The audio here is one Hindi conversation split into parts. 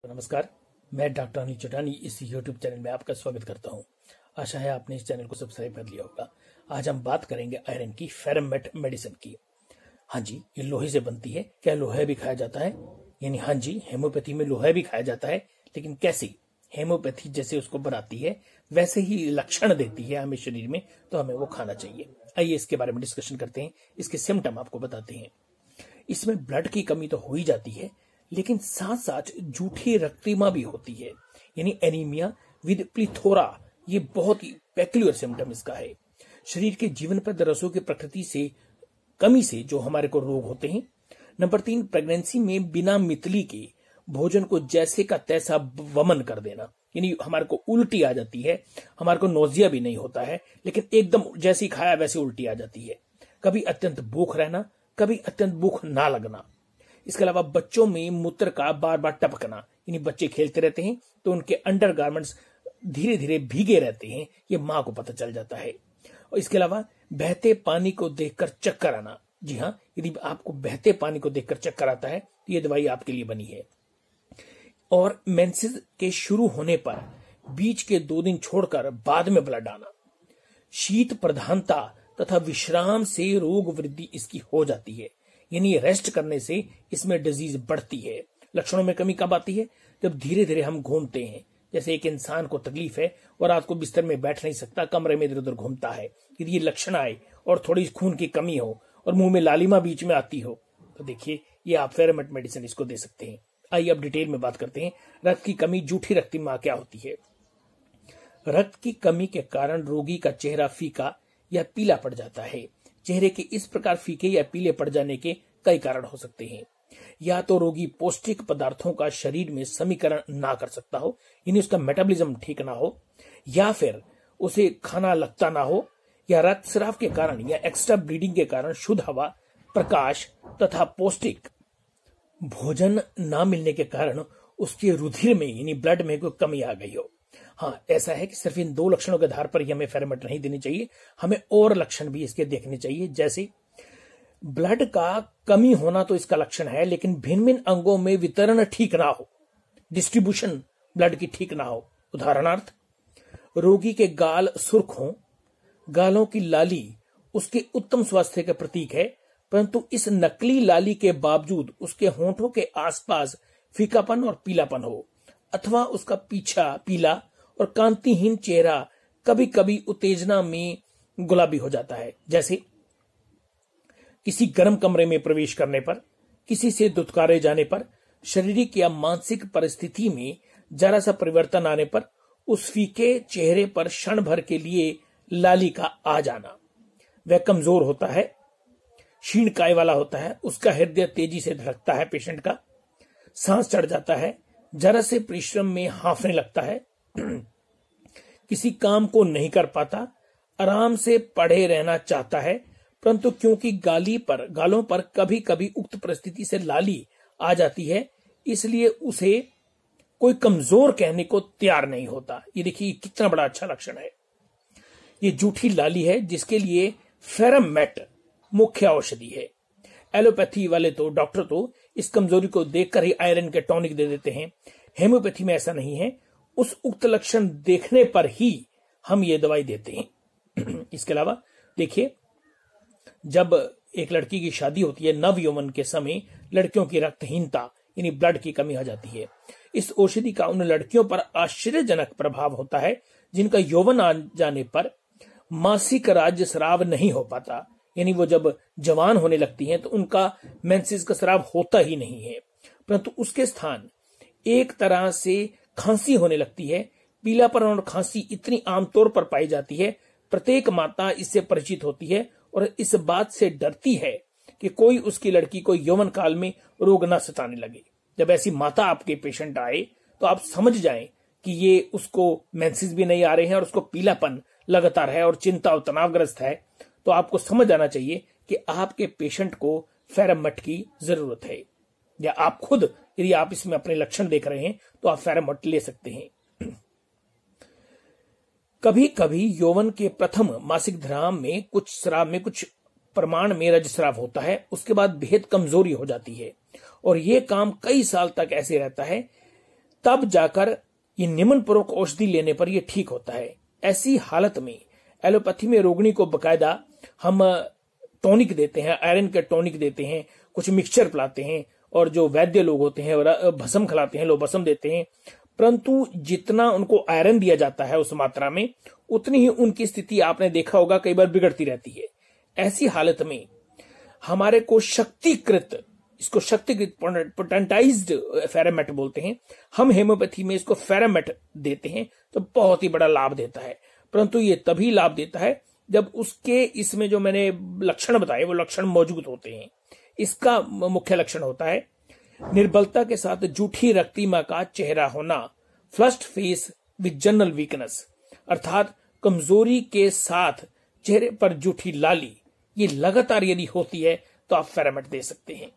नमस्कार, मैं डॉक्टर अनिल चौटानी इस YouTube चैनल में आपका स्वागत करता हूं। आशा है आपने इस चैनल को सब्सक्राइब कर लिया होगा। आज हम बात करेंगे आयरन की, फेरमेट मेडिसिन की। हाँ जी, ये लोहे से बनती है। क्या लोहा भी खाया जाता है? यानी हाँ जी, हेमोपैथी में लोहा भी खाया जाता है, लेकिन कैसे? हेमोपैथी जैसे उसको बनाती है वैसे ही लक्षण देती है हमें शरीर में, तो हमें वो खाना चाहिए। आइए इसके बारे में डिस्कशन करते हैं, इसके सिम्टम आपको बताते हैं। इसमें ब्लड की कमी तो हो ही जाती है, लेकिन साथ साथ जूठी रक्तिमा भी होती है, यानी एनीमिया विद प्लीथोरा। ये बहुत ही पेक्युलर सिम्टम इसका है। शरीर के जीवन प्रद रसों की प्रकृति से कमी से जो हमारे को रोग होते हैं। नंबर 3, प्रेगनेंसी में बिना मितली के भोजन को जैसे का तैसा वमन कर देना, यानी हमारे को उल्टी आ जाती है। हमारे को नोजिया भी नहीं होता है, लेकिन एकदम जैसी खाया वैसे उल्टी आ जाती है। कभी अत्यंत भूख रहना, कभी अत्यंत भूख ना लगना। इसके अलावा बच्चों में मूत्र का बार बार टपकना, यानी बच्चे खेलते रहते हैं तो उनके अंडरगारमेंट्स धीरे धीरे भीगे रहते हैं, ये माँ को पता चल जाता है। और इसके अलावा बहते पानी को देखकर चक्कर आना। जी हाँ, यदि आपको बहते पानी को देखकर चक्कर आता है तो ये दवाई आपके लिए बनी है। और मेंसेस के शुरू होने पर बीच के 2 दिन छोड़कर बाद में ब्लड आना। शीत प्रधानता तथा विश्राम से रोग वृद्धि इसकी हो जाती है, यानी रेस्ट करने से इसमें डिजीज बढ़ती है। लक्षणों में कमी कब आती है? जब धीरे धीरे हम घूमते हैं। जैसे एक इंसान को तकलीफ है और रात को बिस्तर में बैठ नहीं सकता, कमरे में इधर उधर घूमता है। यदि ये लक्षण आए और थोड़ी खून की कमी हो और मुंह में लालिमा बीच में आती हो, तो देखिए ये आप फेरमेट मेडिसिन इसको दे सकते हैं। आइए अब डिटेल में बात करते हैं। रक्त की कमी, जूठी रक्तिमा क्या होती है? रक्त की कमी के कारण रोगी का चेहरा फीका या पीला पड़ जाता है। चेहरे के इस प्रकार फीके या पीले पड़ जाने के कई कारण हो सकते हैं। या तो रोगी पौष्टिक पदार्थों का शरीर में समीकरण ना कर सकता हो, यानी उसका मेटाबॉलिज्म ठीक ना हो, या फिर उसे खाना लगता ना हो, या रक्तस्राव के कारण या एक्स्ट्रा ब्लीडिंग के कारण शुद्ध हवा, प्रकाश तथा पौष्टिक भोजन ना मिलने के कारण उसके रुधिर में यानी ब्लड में कोई कमी आ गई हो। हाँ, ऐसा है कि सिर्फ इन 2 लक्षणों के आधार पर ही हमें फेरमेट नहीं देनी चाहिए, हमें और लक्षण भी इसके देखने चाहिए। जैसे ब्लड का कमी होना तो इसका लक्षण है, लेकिन भिन्न भिन्न अंगों में वितरण ठीक ना हो, डिस्ट्रीब्यूशन ब्लड की ठीक ना हो। उदाहरणार्थ, रोगी के गाल सुर्ख हो। गालों की लाली उसके उत्तम स्वास्थ्य का प्रतीक है, परंतु इस नकली लाली के बावजूद उसके होंठों के आसपास फीकापन और पीलापन हो, अथवा उसका पीछा पीला और कांतिहीन चेहरा कभी कभी उत्तेजना में गुलाबी हो जाता है। जैसे किसी गर्म कमरे में प्रवेश करने पर, किसी से दुत्कारे जाने पर, शारीरिक या मानसिक परिस्थिति में जरा सा परिवर्तन आने पर उस फीके चेहरे पर क्षण भर के लिए लाली का आ जाना। वह कमजोर होता है, क्षीण काय वाला होता है, उसका हृदय तेजी से धड़कता है, पेशेंट का सांस चढ़ जाता है, जरा से परिश्रम में हांफने लगता है, किसी काम को नहीं कर पाता, आराम से पड़े रहना चाहता है, परंतु क्योंकि गालों पर कभी कभी उक्त परिस्थिति से लाली आ जाती है, इसलिए उसे कोई कमजोर कहने को तैयार नहीं होता। ये देखिए कितना बड़ा अच्छा लक्षण है। ये जूठी लाली है, जिसके लिए फेरमेट मुख्य औषधि है। एलोपैथी वाले तो डॉक्टर तो इस कमजोरी को देखकर ही आयरन के टॉनिक दे देते हैं। हेमोपैथी में ऐसा नहीं है, उस उक्त लक्षण देखने पर ही हम ये दवाई देते हैं। इसके अलावा देखिए, जब एक लड़की की शादी होती है, नव यौवन के समय लड़कियों की रक्तहीनता यानी ब्लड की कमी आ जाती है। इस औषधि का उन लड़कियों पर आश्चर्यजनक प्रभाव होता है जिनका यौवन आ जाने पर मासिक राज्यस्राव नहीं हो पाता, यानी वो जब जवान होने लगती हैं तो उनका मेंसेस का स्राव होता ही नहीं है, परंतु उसके स्थान एक तरह से खांसी होने लगती है। पीलापन और खांसी इतनी आमतौर पर पाई जाती है, प्रत्येक माता इससे परिचित होती है और इस बात से डरती है कि कोई उसकी लड़की को यौवन काल में रोग न सताने लगे। जब ऐसी माता आपके पेशेंट आए तो आप समझ जाएं कि ये उसको मेंसेस भी नहीं आ रहे हैं और उसको पीलापन लगातार है और चिंता और तनावग्रस्त है, तो आपको समझ आना चाहिए कि आपके पेशेंट को फेरमेट की जरूरत है। या आप खुद यदि आप इसमें अपने लक्षण देख रहे हैं तो आप फेरमेट ले सकते हैं। कभी कभी यौवन के प्रथम मासिक धर्म में कुछ प्रमाण में रजस्राव होता है, उसके बाद बेहद कमजोरी हो जाती है और ये काम कई साल तक ऐसे रहता है। तब जाकर ये निमनपूर्वक औषधि लेने पर यह ठीक होता है। ऐसी हालत में एलोपैथी में रोगिणी को बकायदा हम टॉनिक देते हैं, आयरन के टॉनिक देते हैं, कुछ मिक्सचर पिलाते हैं, और जो वैद्य लोग होते हैं भस्म खिलाते हैं, लोग भस्म देते हैं, परंतु जितना उनको आयरन दिया जाता है उस मात्रा में, उतनी ही उनकी स्थिति आपने देखा होगा कई बार बिगड़ती रहती है। ऐसी हालत में हमारे को शक्तिकृत, इसको शक्तिकृत पोटेंटाइज्ड फेरामेट बोलते हैं, हम हेम्योपैथी में इसको फेरामेट देते हैं तो बहुत ही बड़ा लाभ देता है। परंतु ये तभी लाभ देता है जब उसके इसमें जो मैंने लक्षण बताए वो लक्षण मौजूद होते हैं। इसका मुख्य लक्षण होता है निर्बलता के साथ जूठी रक्तिमा का चेहरा होना, flushed face with general weakness, अर्थात कमजोरी के साथ चेहरे पर जूठी लाली, ये लगातार यदि होती है तो आप फेरामेट दे सकते हैं।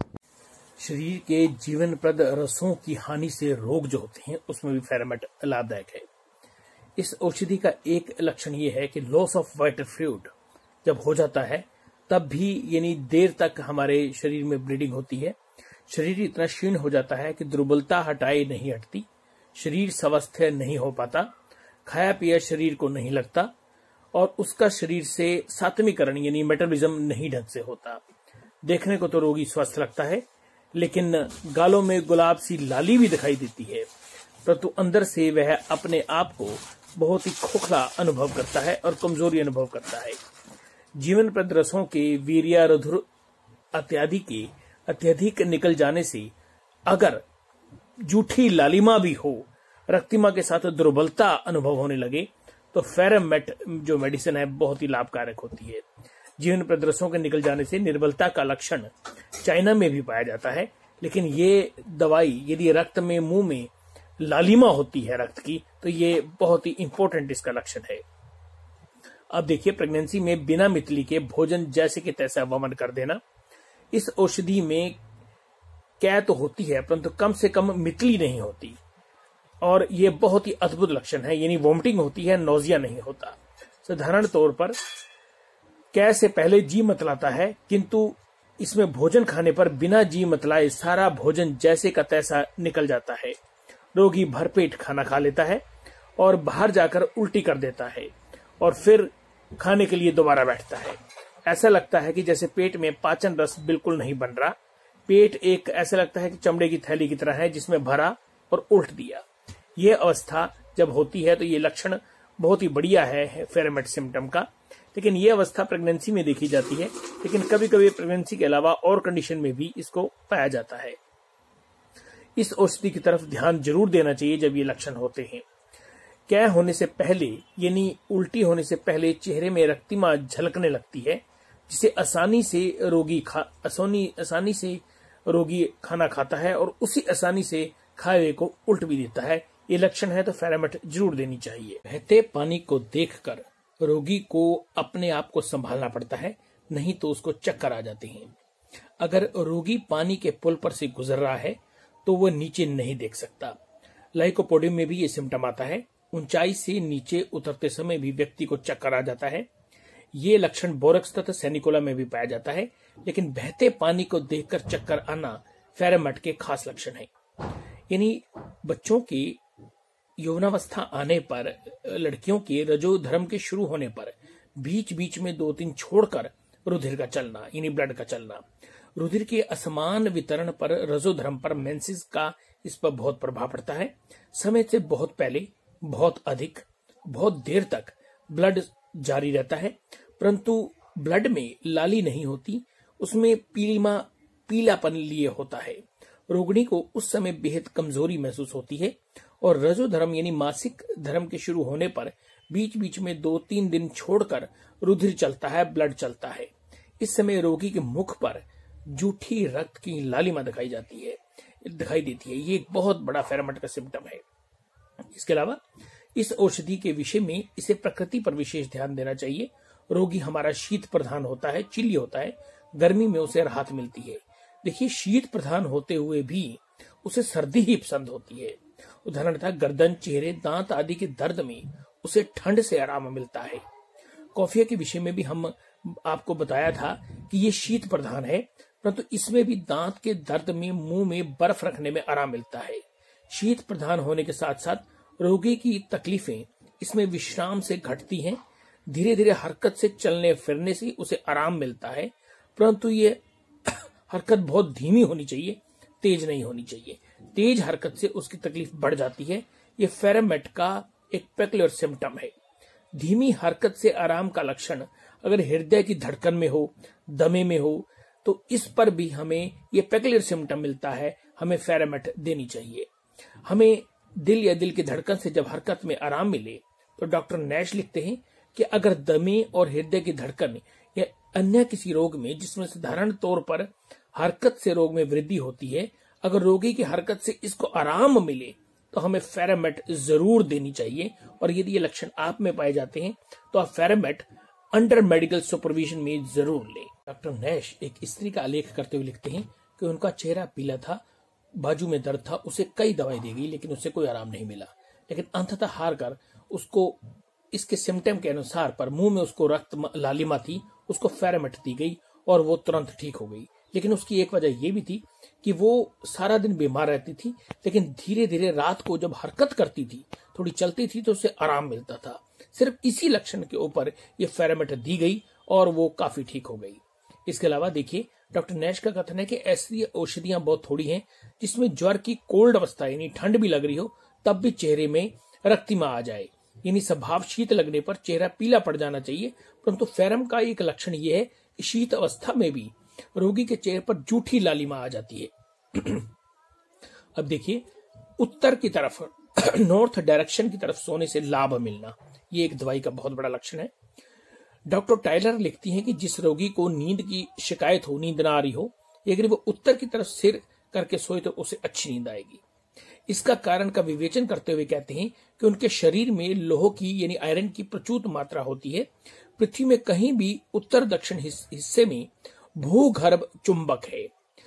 शरीर के जीवनप्रद रसों की हानि से रोग जो होते हैं उसमें भी फेरामेट लाभदायक है। इस औषधि का एक लक्षण ये है कि लॉस ऑफ वाइटल फ्लूइड जब हो जाता है तब भी यानी देर तक हमारे शरीर में ब्लीडिंग होती है, शरीर इतना क्षीण हो जाता है कि दुर्बलता हटाए नहीं हटती, शरीर स्वस्थ नहीं हो पाता, खाया पिया शरीर को नहीं लगता, और उसका शरीर से सात्वीकरण यानी मेटाबॉलिज्म नहीं ढंग से होता। देखने को तो रोगी स्वस्थ लगता है, लेकिन गालों में गुलाब सी लाली भी दिखाई देती है, परंतु अंदर से वह अपने आप को बहुत ही खोखला अनुभव करता है और कमजोरी अनुभव करता है। जीवन प्रद रसों के वीर्यारुधिर इत्यादि के अत्यधिक निकल जाने से अगर जूठी लालिमा भी हो, रक्तिमा के साथ दुर्बलता अनुभव होने लगे, तो फेरामेट जो मेडिसिन है बहुत ही लाभकारक होती है। जीवन प्रद रसों के निकल जाने से निर्बलता का लक्षण चाइना में भी पाया जाता है, लेकिन ये दवाई यदि रक्त में मुंह में लालिमा होती है रक्त की, तो ये बहुत ही इंपॉर्टेंट इसका लक्षण है। अब देखिए, प्रेगनेंसी में बिना मितली के भोजन जैसे कि तैसा वमन कर देना, इस औषधि में कै तो होती है परंतु कम से कम मितली नहीं होती, और ये बहुत ही अद्भुत लक्षण है, यानी वोमिटिंग होती है, नोजिया नहीं होता। साधारण तौर पर कै से पहले जी मतलाता है, किंतु इसमें भोजन खाने पर बिना जी मतलाए सारा भोजन जैसे का तैसा निकल जाता है। रोगी भरपेट खाना खा लेता है और बाहर जाकर उल्टी कर देता है और फिर खाने के लिए दोबारा बैठता है। ऐसा लगता है कि जैसे पेट में पाचन रस बिल्कुल नहीं बन रहा, पेट एक ऐसा लगता है कि चमड़े की थैली की तरह है जिसमें भरा और उल्ट दिया। ये अवस्था जब होती है तो ये लक्षण बहुत ही बढ़िया है फेरामेट सिम्टम का, लेकिन ये अवस्था प्रेगनेंसी में देखी जाती है, लेकिन कभी कभी प्रेगनेंसी के अलावा और कंडीशन में भी इसको पाया जाता है। इस औषधि की तरफ ध्यान जरूर देना चाहिए जब ये लक्षण होते हैं। कै होने से पहले यानी उल्टी होने से पहले चेहरे में रक्तिमा झलकने लगती है, जिसे आसानी से रोगी खाना खाता है और उसी आसानी से खाए हुए को उल्ट भी देता है। ये लक्षण है तो फेरामेट जरूर देनी चाहिए। बहते पानी को देखकर रोगी को अपने आप को संभालना पड़ता है, नहीं तो उसको चक्कर आ जाते हैं। अगर रोगी पानी के पुल पर से गुजर रहा है तो वह नीचे नहीं देख सकता। लाइकोपोडियम में भी ये सिम्टम आता है। ऊंचाई से नीचे उतरते समय भी व्यक्ति को चक्कर आ जाता है। ये लक्षण बोरक्स तथा सैनिकोला में भी पाया जाता है, लेकिन बहते पानी को देखकर चक्कर आना फेरामेट के खास लक्षण है। यानी बच्चों की यौवनावस्था आने पर, लड़कियों के रजो धर्म के शुरू होने पर बीच बीच में 2-3 छोड़कर रुधिर का चलना यानी ब्लड का चलना, रुधिर के असमान वितरण पर, रजो धर्म पर, मेंसेस का इस पर बहुत प्रभाव पड़ता है। समय से बहुत पहले, बहुत अधिक, बहुत देर तक ब्लड जारी रहता है, परंतु ब्लड में लाली नहीं होती, उसमें पीलापन लिए होता है। रोगिणी को उस समय बेहद कमजोरी महसूस होती है और रजो धर्म यानी मासिक धर्म के शुरू होने पर बीच बीच में 2-3 दिन छोड़कर रुधिर चलता है, ब्लड चलता है। इस समय रोगी के मुख पर जूठी रक्त की लालिमा दिखाई देती है। ये एक बहुत बड़ा फेरामेट का सिम्टम है। इसके अलावा इस औषधि के विषय में इसे प्रकृति पर विशेष ध्यान देना चाहिए। रोगी हमारा शीत प्रधान होता है, चिल्ली होता है, गर्मी में उसे राहत मिलती है। देखिए, शीत प्रधान होते हुए भी उसे सर्दी ही पसंद होती है। उदाहरणतः गर्दन, चेहरे, दांत आदि के दर्द में उसे ठंड से आराम मिलता है। कॉफिया के विषय में भी हम आपको बताया था कि ये शीत प्रधान है, परंतु इसमें भी दांत के दर्द में, मुंह में बर्फ रखने में आराम मिलता है। शीत प्रधान होने के साथ साथ रोगी की तकलीफें इसमें विश्राम से घटती हैं। धीरे धीरे हरकत से चलने फिरने से उसे आराम मिलता है, परंतु ये हरकत बहुत धीमी होनी चाहिए, तेज नहीं होनी चाहिए। तेज हरकत से उसकी तकलीफ बढ़ जाती है। ये फेरेमेट का एक पेक्युलर सिम्टम है। धीमी हरकत से आराम का लक्षण अगर हृदय की धड़कन में हो, दमे में हो, तो इस पर भी हमें ये पेक्युलर सिम्टम मिलता है, हमें फेरेमेट देनी चाहिए। हमें दिल या दिल की धड़कन से जब हरकत में आराम मिले तो डॉक्टर नैश लिखते हैं कि अगर दमे और हृदय की धड़कन या अन्य किसी रोग में जिसमें साधारण तौर पर हरकत से रोग में वृद्धि होती है, अगर रोगी की हरकत से इसको आराम मिले तो हमें फेरेमेट जरूर देनी चाहिए। और यदि ये लक्षण आप में पाए जाते हैं तो आप फेरेमेट अंडर मेडिकल सुपरविजन में जरूर लें। डॉक्टर नैश एक स्त्री का आलेख करते हुए लिखते हैं कि उनका चेहरा पीला था, बाजू में दर्द था, उसे कई दवाई दी गई लेकिन उससे कोई आराम नहीं मिला। लेकिन अंततः हार कर उसको इसके सिम्टम के अनुसार पर मुंह में उसको रक्त लालिमा थी, उसको फेरेमेट दी गई और वो तुरंत ठीक हो गई। लेकिन उसकी एक वजह यह भी थी कि वो सारा दिन बीमार रहती थी, लेकिन धीरे धीरे रात को जब हरकत करती थी, थोड़ी चलती थी, तो उसे आराम मिलता था। सिर्फ इसी लक्षण के ऊपर ये फेरेमेट दी गई और वो काफी ठीक हो गई। इसके अलावा देखिए, डॉक्टर नैश का कथन है कि ऐसी औषधियां बहुत थोड़ी हैं जिसमें ज्वर की कोल्ड अवस्था यानी ठंड भी लग रही हो तब भी चेहरे में रक्तिमा आ जाए, यानी स्वभाव शीत लगने पर चेहरा पीला पड़ जाना चाहिए। परंतु फेरम का एक लक्षण यह है कि शीत अवस्था में भी रोगी के चेहरे पर जूठी लालिमा आ जाती है। अब देखिए, उत्तर की तरफ नॉर्थ डायरेक्शन की तरफ सोने से लाभ मिलना, ये एक दवाई का बहुत बड़ा लक्षण है। डॉक्टर टाइलर लिखती हैं कि जिस रोगी को नींद की शिकायत हो, नींद ना आ रही हो, अगर वो उत्तर की तरफ सिर करके सोए तो उसे अच्छी नींद आएगी। इसका कारण का विवेचन करते हुए कहते हैं कि उनके शरीर में लोह की यानी आयरन की प्रचुर मात्रा होती है। पृथ्वी में कहीं भी उत्तर दक्षिण हिस्से में भूगर्भ चुंबक है।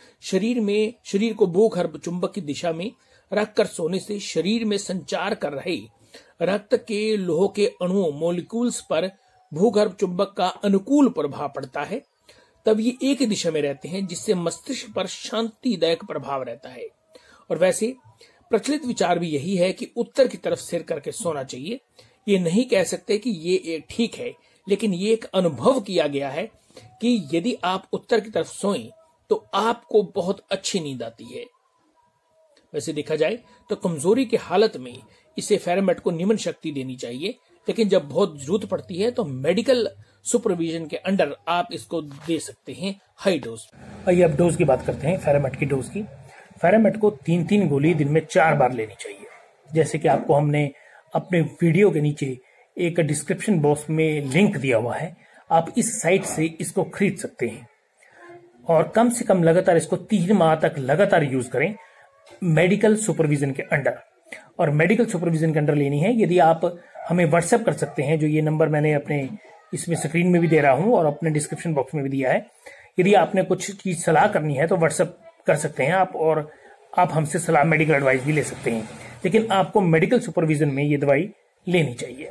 शरीर को भूगर्भ चुंबक की दिशा में रखकर सोने से शरीर में संचार कर रहे रक्त के लोह के अणुओं मॉलिक्यूल्स पर भूगर्भ चुंबक का अनुकूल प्रभाव पड़ता है। तब ये एक दिशा में रहते हैं, जिससे मस्तिष्क पर शांतिदायक प्रभाव रहता है। और वैसे प्रचलित विचार भी यही है कि उत्तर की तरफ सिर करके सोना चाहिए। ये नहीं कह सकते कि ये एक ठीक है, लेकिन ये एक अनुभव किया गया है कि यदि आप उत्तर की तरफ सोएं तो आपको बहुत अच्छी नींद आती है। वैसे देखा जाए तो कमजोरी की हालत में इसे फेरेमेट को निम्न शक्ति देनी चाहिए, लेकिन जब बहुत जरूरत पड़ती है तो मेडिकल सुपरविजन के अंडर आप इसको दे सकते हैं हाई डोज। आइए अब डोज की बात करते हैं, फेरेमेट की डोज की। फेरेमेट को 3-3 गोली दिन में 4 बार लेनी चाहिए। जैसे कि आपको हमने अपने वीडियो के नीचे एक डिस्क्रिप्शन बॉक्स में लिंक दिया हुआ है, आप इस साइट से इसको खरीद सकते हैं और कम से कम लगातार इसको 3 माह तक लगातार यूज करें मेडिकल सुपरविजन के अंडर। और मेडिकल सुपरविजन के अंडर लेनी है। यदि आप हमें व्हाट्सएप कर सकते हैं, जो ये नंबर मैंने अपने इसमें स्क्रीन में भी दे रहा हूं और अपने डिस्क्रिप्शन बॉक्स में भी दिया है। यदि आपने कुछ चीज सलाह करनी है तो व्हाट्सएप कर सकते हैं आप, और आप हमसे सलाह मेडिकल एडवाइस भी ले सकते हैं। लेकिन आपको मेडिकल सुपरविजन में ये दवाई लेनी चाहिए।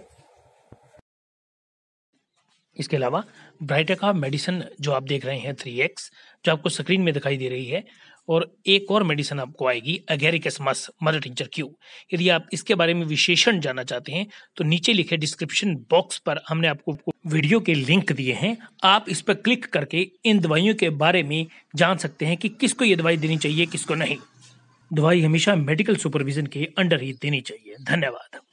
इसके अलावा ब्राइटेका मेडिसिन जो आप देख रहे हैं 3x, जो आपको स्क्रीन में दिखाई दे रही है, और एक और मेडिसिन आपको आएगी एगेरिकस मस मदर टिंचर क्यू। यदि आप इसके बारे में विशेषण जानना चाहते हैं तो नीचे लिखे डिस्क्रिप्शन बॉक्स पर हमने आपको वीडियो के लिंक दिए हैं, आप इस पर क्लिक करके इन दवाइयों के बारे में जान सकते हैं कि किसको ये दवाई देनी चाहिए, किसको नहीं। दवाई हमेशा मेडिकल सुपरविजन के अंडर ही देनी चाहिए। धन्यवाद।